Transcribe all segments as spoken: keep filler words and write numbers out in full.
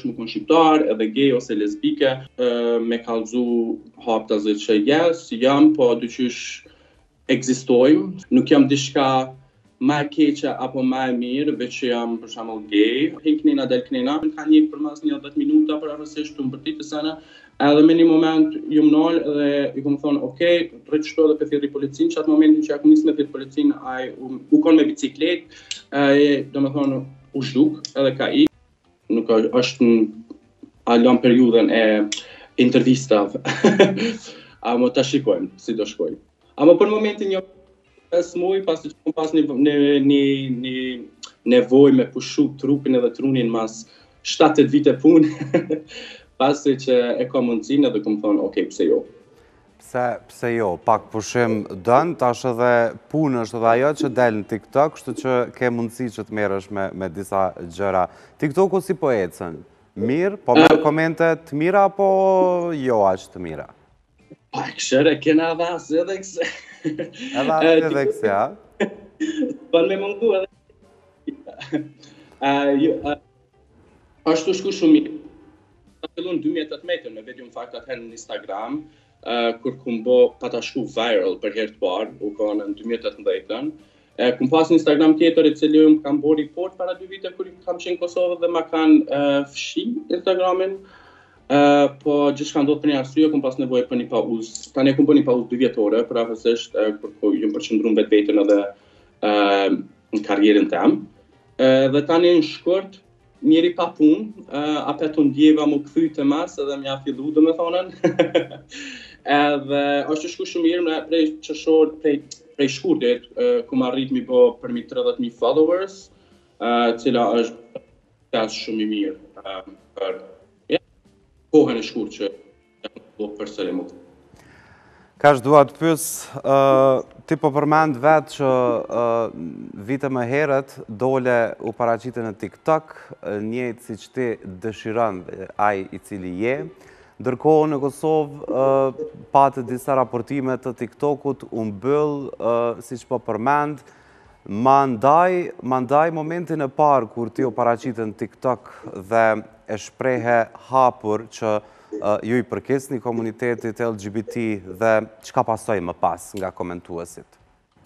është më konë shqiptar, edhe gay ose lesbike, uh, me kallëzu haptazet që yes, jam, po dyqysh ekzistojmë, nuk jam diçka ma e keqe apo ma e mirë, veç që jam për shembull gay. Hin knina del knina, ka një për mas një dhjetë minuta për arrësisht të mbërtit të sana, edhe me një moment ju më nol dhe i kom thonë, okej, okay, rrit shto dhe për thirri policin, që atë momentin që ja kom nisë me thirri policin, ai u, u konë me biciklet, e, do me thonë, u zhduk, edhe ka i, nuk është në alon periudën e intervistave, a më të shikojmë, si do shkojmë. Ama për momentin një pesë muaj, pasi që kom pas një, një, një, një nevoj me pushu trupin edhe trunin mas shtatë vite punë, pasi që e kom mundësin edhe kom thonë, okej, okay, pse jo. Pse, pse jo, pak pushim dënë, tash edhe punë është edhe ajo që del në TikTok, kështu që ke mundësi që të merresh me, me disa gjëra. TikToku si po ecën? Mirë, po merr komente të mira, apo jo aq të mira? Pa, këshere, kena vas edhe këse. Edhe atë edhe këse, a? Pan me mundu edhe. Ashtu shku shumë mirë. Ta fillun dy mijë e tetëmbëdhjetë me video në fakt atëherë në Instagram, kur kum bo pa ta shku viral për herë të parë, u konë në dy mijë e tetëmbëdhjetë. Kum pas një Instagram tjetër i cili më kam bo report para dy vite kur kam qenë Kosovë dhe ma kanë fshi Instagramin. Uh, po gjithë ka ndodhë për një arsye, kum pas nevojë për një pauzë. Tani kum bërë një pauzë dy vjetore, për afërsisht uh, kur jam përqendruar vetë vetën edhe uh, në karrierën tem. Uh, dhe tani në shkurt, njeri pa punë, uh, apo të ndjeva më kthy të mas edhe më ja fillu domethënë. Edhe është shku shumë mirë, me prej qershor, prej prej shkurtit, uh, kum arrit mi bë për mi tridhjetë mijë followers, uh, cila është tas shumë i mirë uh, për kohën e shkurë që do përsëri më. Kash dua të pyes, uh, ti po përmend vetë që uh, vite më herët dole u paraqite në TikTok, njëjtë siç ti dëshiron ai i cili je. Ndërkohë në Kosovë uh, patë disa raportime të TikTokut u mbyll, uh, siç po përmend, ma ndaj, ma ndaj momentin e parë kur ti u paraqite në TikTok dhe e shprehe hapur që uh, ju i përkesni komunitetit L G B T dhe çka pasoi më pas nga komentuesit?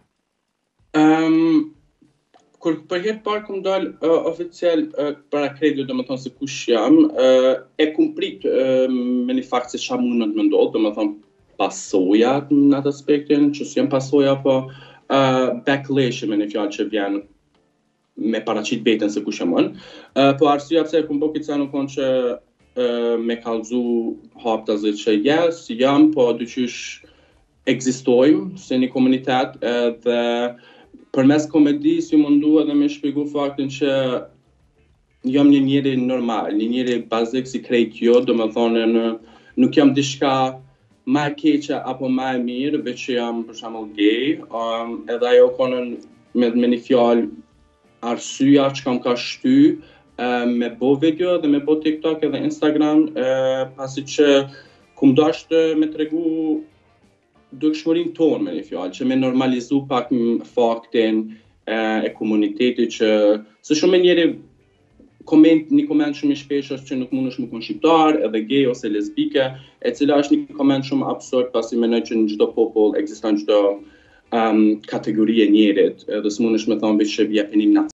Um, kur për herë parë kum dal uh, oficial uh, para kreditit, domethënë se kush jam, uh, e kum prit uh, me një fakt se çfarë mund të më ndodh, domethënë pasoja në atë aspektin, që s'jam pasoja, po uh, backlash me një fjalë që vjen me paraqit veten se kush jam unë. Uh, po arsyeja pse kum bë këtë nuk konë që uh, me kallëzu haptazet që yes, jam, po dyqysh ekzistojmë si një komunitet uh, dhe përmes komedisë ju mundu edhe me shpjegu faktin që jam një njeri normal, një njeri bazik si krejt jo, do me thonë në, nuk jam diçka ma e keqe apo ma e mirë, veç që jam për shembull gay, um, edhe ajo konën me, me një fjalë arsyeja që kam ka shty uh, me bo video dhe me bo TikTok edhe Instagram, uh, pasi që kum dashtë me tregu dukshmërinë tonë me një fjalë, që me normalizu pak faktin uh, e komunitetit që se shumë njeri koment, një koment shumë i shpesh është që nuk mund është më konë shqiptar, edhe gay ose lesbike, e cila është një koment shumë absurd, pasi menoj që në çdo popull ekziston çdo um, kategori e njerit, edhe s'mund është me thonë veç që vjepin një